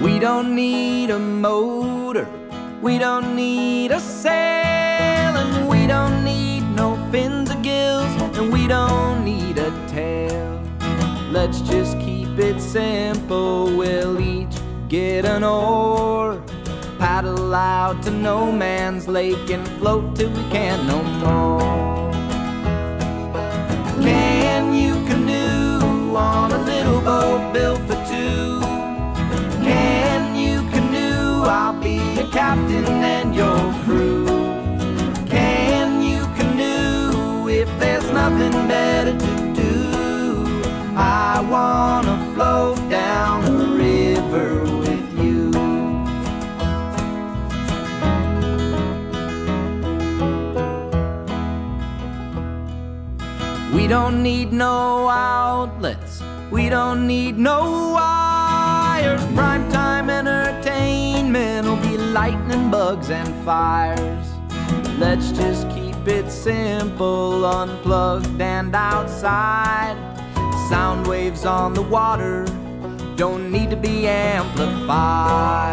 We don't need a motor, we don't need a sail, and we don't need no fins or gills, and we don't need a tail. Let's just keep it simple, we'll each get an oar, paddle out to no man's lake and float till we can't no more. Can you canoe on a little boat built for two? Can you canoe? I'll be your captain and your crew. Can you canoe if there's nothing better to do? I wanna float down the river with you. We don't need no outlets, we don't need no wires. Primetime entertainment will be lightning, bugs, and fires. Let's just keep it simple, unplugged and outside. Sound waves on the water don't need to be amplified.